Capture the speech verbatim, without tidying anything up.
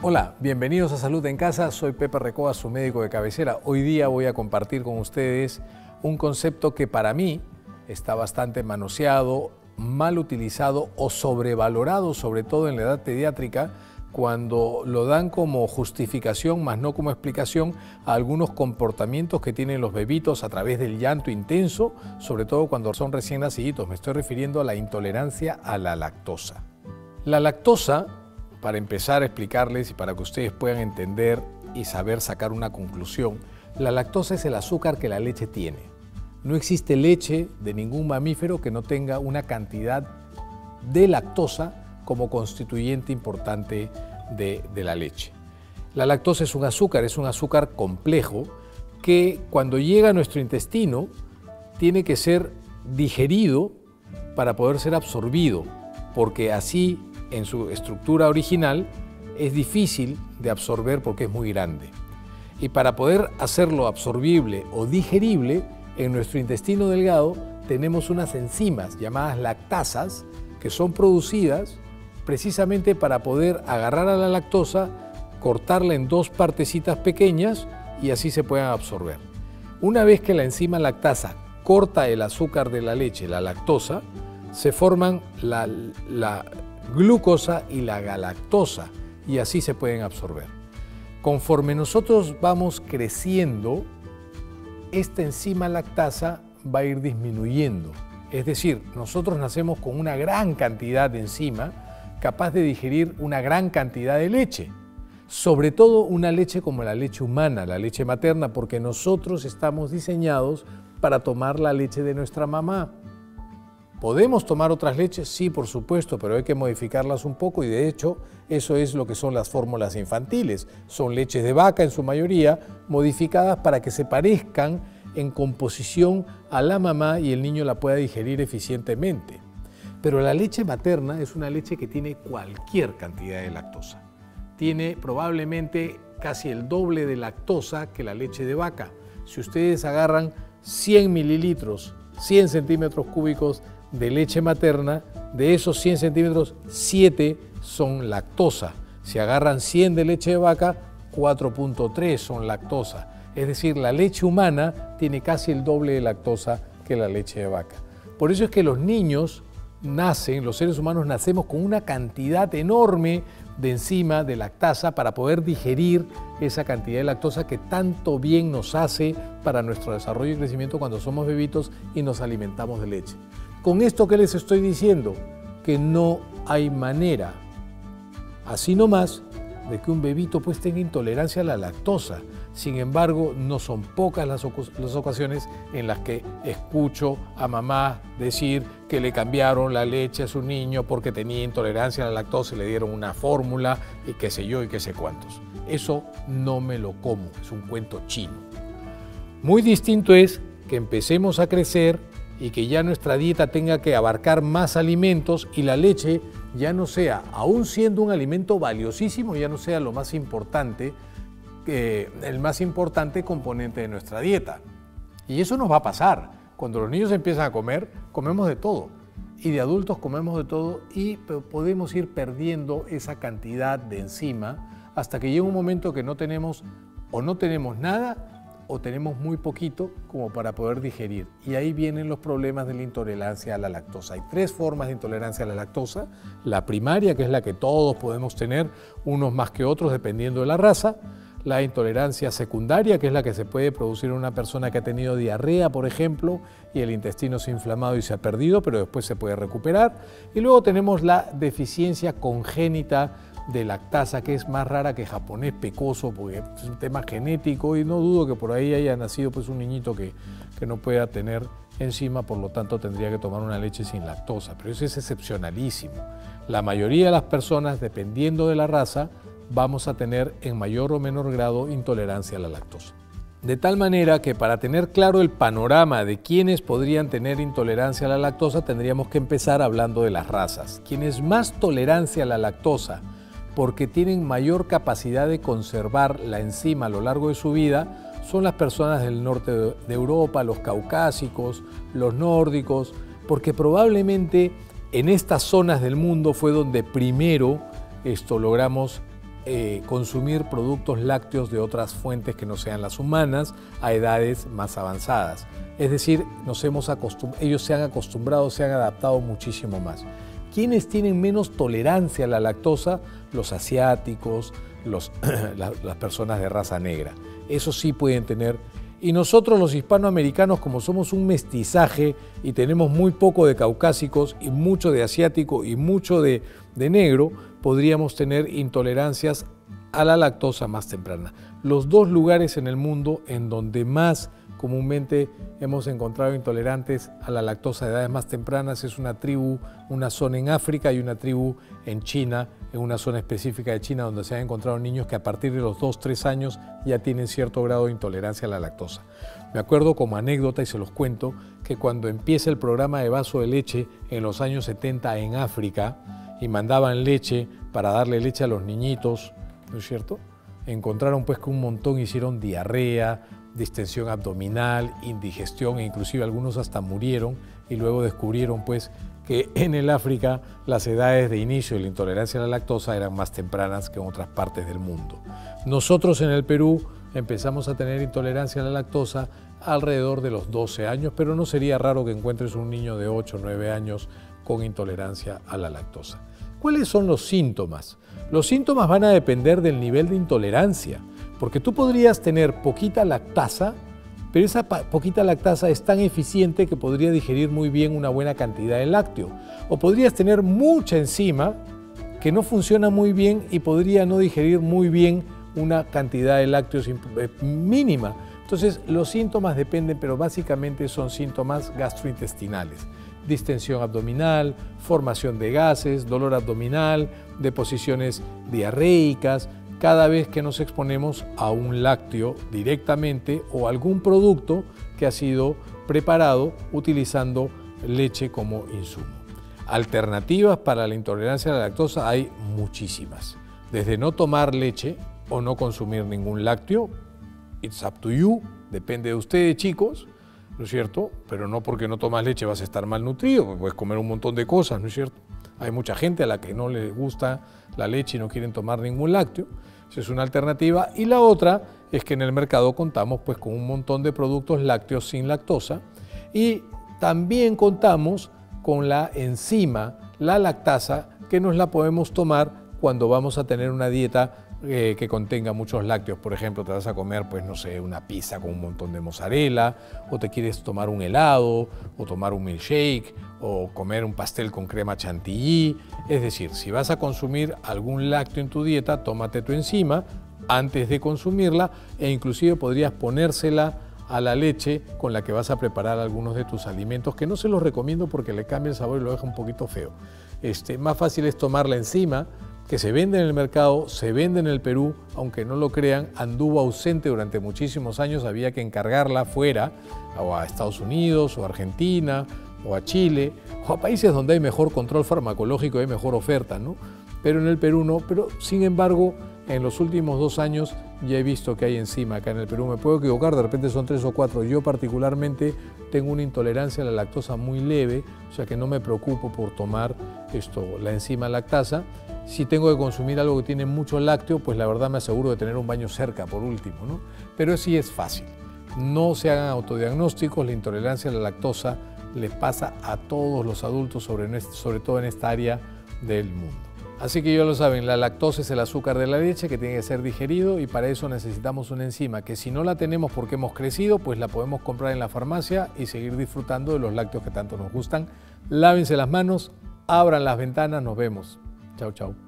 Hola, bienvenidos a Salud en Casa, soy Pepe Recoba, su médico de cabecera. Hoy día voy a compartir con ustedes un concepto que para mí está bastante manoseado, mal utilizado o sobrevalorado, sobre todo en la edad pediátrica, cuando lo dan como justificación, más no como explicación, a algunos comportamientos que tienen los bebitos a través del llanto intenso, sobre todo cuando son recién naciditos. Me estoy refiriendo a la intolerancia a la lactosa. La lactosa, para empezar a explicarles y para que ustedes puedan entender y saber sacar una conclusión, la lactosa es el azúcar que la leche tiene. No existe leche de ningún mamífero que no tenga una cantidad de lactosa como constituyente importante de, de la leche. La lactosa es un azúcar, es un azúcar complejo que cuando llega a nuestro intestino tiene que ser digerido para poder ser absorbido, porque así en su estructura original es difícil de absorber porque es muy grande. Y para poder hacerlo absorbible o digerible, en nuestro intestino delgado tenemos unas enzimas llamadas lactasas que son producidas precisamente para poder agarrar a la lactosa, cortarla en dos partecitas pequeñas y así se puedan absorber. Una vez que la enzima lactasa corta el azúcar de la leche, la lactosa, se forman la, la glucosa y la galactosa y así se pueden absorber. Conforme nosotros vamos creciendo, esta enzima lactasa va a ir disminuyendo. Es decir, nosotros nacemos con una gran cantidad de enzima capaz de digerir una gran cantidad de leche, sobre todo una leche como la leche humana, la leche materna, porque nosotros estamos diseñados para tomar la leche de nuestra mamá. ¿Podemos tomar otras leches? Sí, por supuesto, pero hay que modificarlas un poco y de hecho eso es lo que son las fórmulas infantiles. Son leches de vaca en su mayoría modificadas para que se parezcan en composición a la mamá y el niño la pueda digerir eficientemente. Pero la leche materna es una leche que tiene cualquier cantidad de lactosa. Tiene probablemente casi el doble de lactosa que la leche de vaca. Si ustedes agarran cien mililitros, cien centímetros cúbicos de leche materna, de esos cien centímetros, siete son lactosa. Si agarran cien de leche de vaca, cuatro punto tres son lactosa. Es decir, la leche humana tiene casi el doble de lactosa que la leche de vaca. Por eso es que los niños nacen, los seres humanos nacemos con una cantidad enorme de enzima, de lactasa, para poder digerir esa cantidad de lactosa que tanto bien nos hace para nuestro desarrollo y crecimiento cuando somos bebitos y nos alimentamos de leche. Con esto, ¿qué les estoy diciendo? Que no hay manera, así nomás, de que un bebito pues tenga intolerancia a la lactosa. Sin embargo, no son pocas las, las ocasiones en las que escucho a mamá decir que le cambiaron la leche a su niño porque tenía intolerancia a la lactosa y le dieron una fórmula y qué sé yo y qué sé cuántos. Eso no me lo como, es un cuento chino. Muy distinto es que empecemos a crecer y que ya nuestra dieta tenga que abarcar más alimentos y la leche ya no sea, aún siendo un alimento valiosísimo, ya no sea lo más importante, eh, el más importante componente de nuestra dieta. Y eso nos va a pasar. Cuando los niños empiezan a comer, comemos de todo. Y de adultos comemos de todo y podemos ir perdiendo esa cantidad de enzima hasta que llega un momento que no tenemos o no tenemos nada o tenemos muy poquito como para poder digerir. Y ahí vienen los problemas de la intolerancia a la lactosa. Hay tres formas de intolerancia a la lactosa. La primaria, que es la que todos podemos tener, unos más que otros dependiendo de la raza. La intolerancia secundaria, que es la que se puede producir en una persona que ha tenido diarrea, por ejemplo, y el intestino se ha inflamado y se ha perdido, pero después se puede recuperar. Y luego tenemos la deficiencia congénita de lactasa, que es más rara que japonés pecoso, porque es un tema genético y no dudo que por ahí haya nacido pues un niñito que, que no pueda tener enzima, por lo tanto tendría que tomar una leche sin lactosa, pero eso es excepcionalísimo. La mayoría de las personas, dependiendo de la raza, vamos a tener en mayor o menor grado intolerancia a la lactosa. De tal manera que para tener claro el panorama de quienes podrían tener intolerancia a la lactosa, tendríamos que empezar hablando de las razas. Quienes más tolerancia a la lactosa porque tienen mayor capacidad de conservar la enzima a lo largo de su vida, son las personas del norte de Europa, los caucásicos, los nórdicos, porque probablemente en estas zonas del mundo fue donde primero esto logramos eh, consumir productos lácteos de otras fuentes que no sean las humanas a edades más avanzadas. Es decir, nos hemos ellos se han acostumbrado, se han adaptado muchísimo más. ¿Quiénes tienen menos tolerancia a la lactosa? Los asiáticos, los, las, las personas de raza negra. Eso sí pueden tener. Y nosotros los hispanoamericanos, como somos un mestizaje y tenemos muy poco de caucásicos y mucho de asiático y mucho de, de negro, podríamos tener intolerancias a la lactosa más temprana. Los dos lugares en el mundo en donde más comúnmente hemos encontrado intolerantes a la lactosa de edades más tempranas es una tribu, una zona en África y una tribu en China, en una zona específica de China donde se han encontrado niños que a partir de los dos, tres años ya tienen cierto grado de intolerancia a la lactosa. Me acuerdo como anécdota, y se los cuento, que cuando empieza el programa de vaso de leche en los años setenta en África y mandaban leche para darle leche a los niñitos, ¿no es cierto? Encontraron pues que un montón hicieron diarrea, distensión abdominal, indigestión e inclusive algunos hasta murieron, y luego descubrieron pues que en el África las edades de inicio de la intolerancia a la lactosa eran más tempranas que en otras partes del mundo. Nosotros en el Perú empezamos a tener intolerancia a la lactosa alrededor de los doce años, pero no sería raro que encuentres un niño de ocho o nueve años con intolerancia a la lactosa. ¿Cuáles son los síntomas? Los síntomas van a depender del nivel de intolerancia, porque tú podrías tener poquita lactasa, pero esa poquita lactasa es tan eficiente que podría digerir muy bien una buena cantidad de lácteo. O podrías tener mucha enzima que no funciona muy bien y podría no digerir muy bien una cantidad de lácteos mínima. Entonces, los síntomas dependen, pero básicamente son síntomas gastrointestinales. Distensión abdominal, formación de gases, dolor abdominal, deposiciones diarreicas, cada vez que nos exponemos a un lácteo directamente o algún producto que ha sido preparado utilizando leche como insumo. Alternativas para la intolerancia a la lactosa hay muchísimas. Desde no tomar leche o no consumir ningún lácteo, it's up to you, depende de ustedes, chicos, ¿no es cierto? Pero no porque no tomas leche vas a estar malnutrido, puedes comer un montón de cosas, ¿no es cierto? Hay mucha gente a la que no le gusta la leche y no quieren tomar ningún lácteo. Esa es una alternativa. Y la otra es que en el mercado contamos pues con un montón de productos lácteos sin lactosa y también contamos con la enzima, la lactasa, que nos la podemos tomar cuando vamos a tener una dieta eh, que contenga muchos lácteos. Por ejemplo, te vas a comer, pues no sé, una pizza con un montón de mozzarella, o te quieres tomar un helado, o tomar un milkshake, o comer un pastel con crema chantilly. Es decir, si vas a consumir algún lácteo en tu dieta, tómate tu enzima antes de consumirla, e inclusive podrías ponérsela a la leche con la que vas a preparar algunos de tus alimentos, que no se los recomiendo porque le cambia el sabor y lo deja un poquito feo. Este, más fácil es tomar la enzima, que se vende en el mercado, se vende en el Perú, aunque no lo crean, anduvo ausente durante muchísimos años, había que encargarla fuera, o a Estados Unidos, o a Argentina, o a Chile, o a países donde hay mejor control farmacológico y hay mejor oferta, ¿no? Pero en el Perú no. Pero sin embargo, en los últimos dos años ya he visto que hay enzima acá en el Perú. Me puedo equivocar, de repente son tres o cuatro. Yo particularmente tengo una intolerancia a la lactosa muy leve, o sea que no me preocupo por tomar esto, la enzima lactasa. Si tengo que consumir algo que tiene mucho lácteo, pues la verdad me aseguro de tener un baño cerca por último, ¿no? Pero sí es fácil. No se hagan autodiagnósticos, la intolerancia a la lactosa le pasa a todos los adultos, sobre, sobre todo en esta área del mundo. Así que ya lo saben, la lactosa es el azúcar de la leche que tiene que ser digerido, y para eso necesitamos una enzima que, si no la tenemos porque hemos crecido, pues la podemos comprar en la farmacia y seguir disfrutando de los lácteos que tanto nos gustan. Lávense las manos, abran las ventanas, nos vemos. Chao, chao.